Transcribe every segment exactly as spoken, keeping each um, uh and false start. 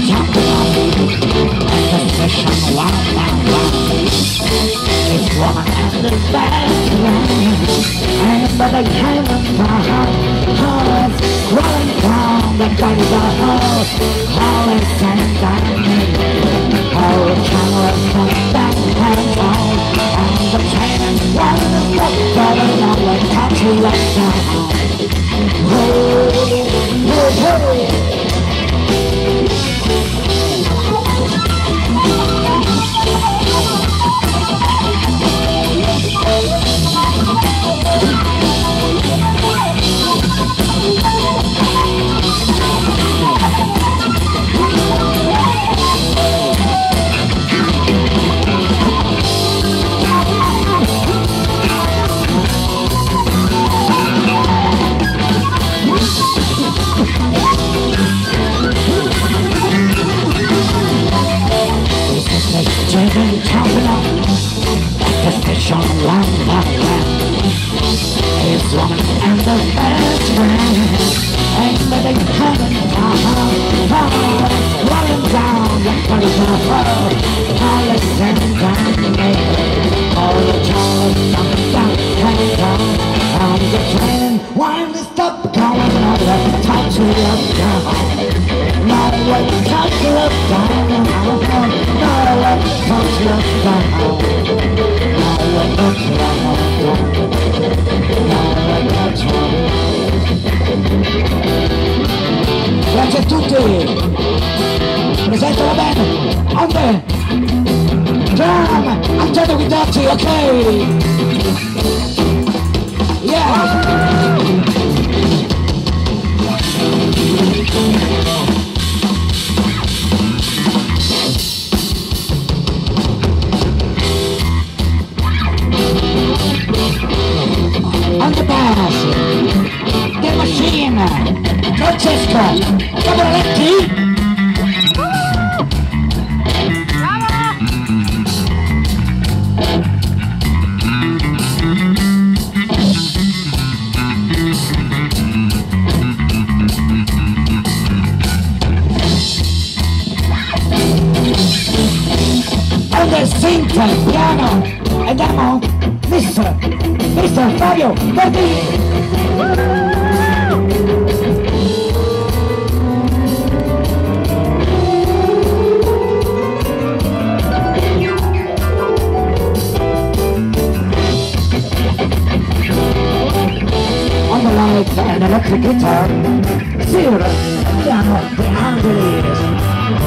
jumping up at the station one by one. This woman and the background, and by the kind of heart, rolling down the bodies of hoes, always and diamond. All the cameras from back and on, and the train and one of the book, but another country left down. Hey, hey, hey. Children jumping up at the station one by one. His woman and the best friend, and but they haven't found rolling down the bodies of her. All the same time they make all the children jumping down and down on the train. Why they stop going on the time to look down? Now what time to look down? Now what time to look down? Now what time to look down? Now what time to look down? Grazie a tutti! Presento la band! Onde? Drum! Antonio Guidacci, ok! Yeah! On the bass, the machine, Francesco Cavalletti. On the synth, piano, e demo, mister, mister Fabio Bertini. On the lights and electric guitar, Silver, piano, the Angeles.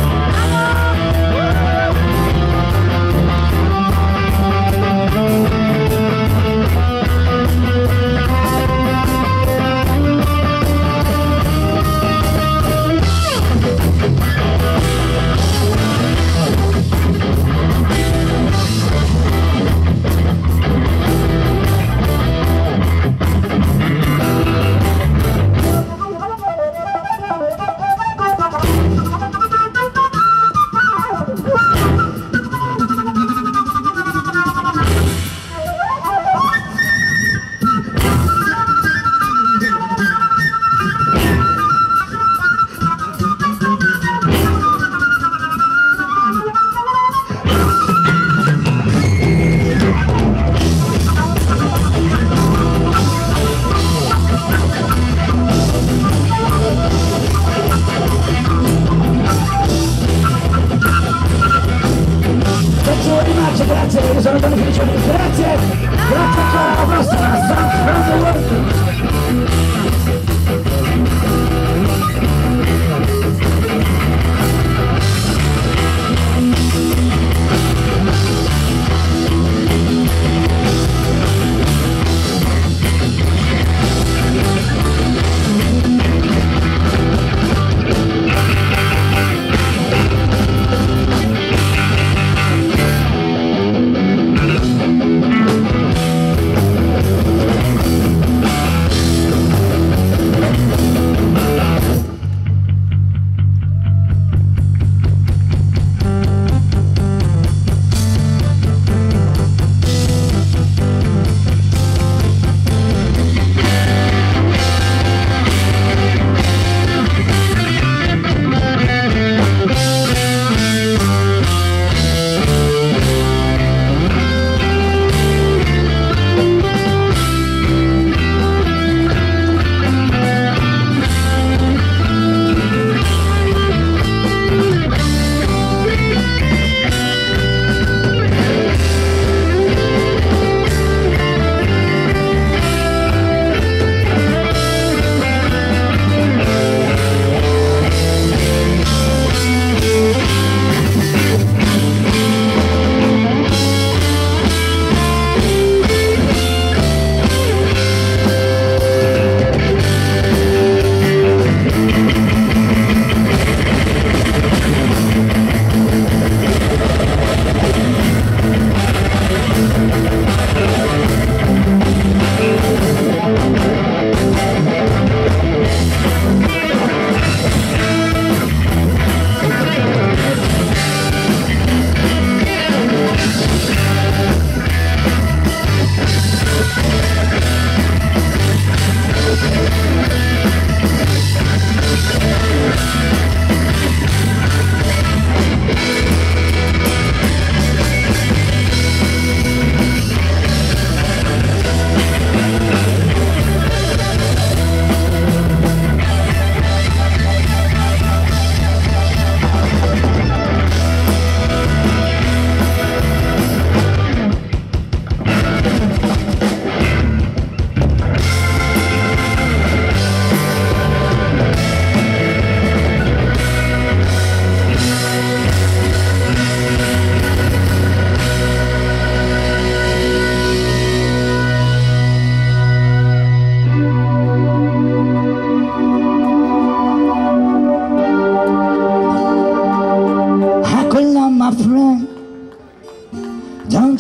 Grazie, grazie, sono Tony Felicioni, grazie, grazie ancora, alla prossima, San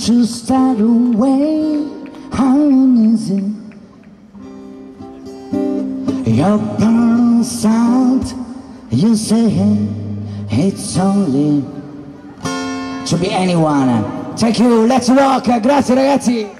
to start away. How easy your burn sound. You say it's only to be anyone. Thank you, let's rock. Grazie ragazzi.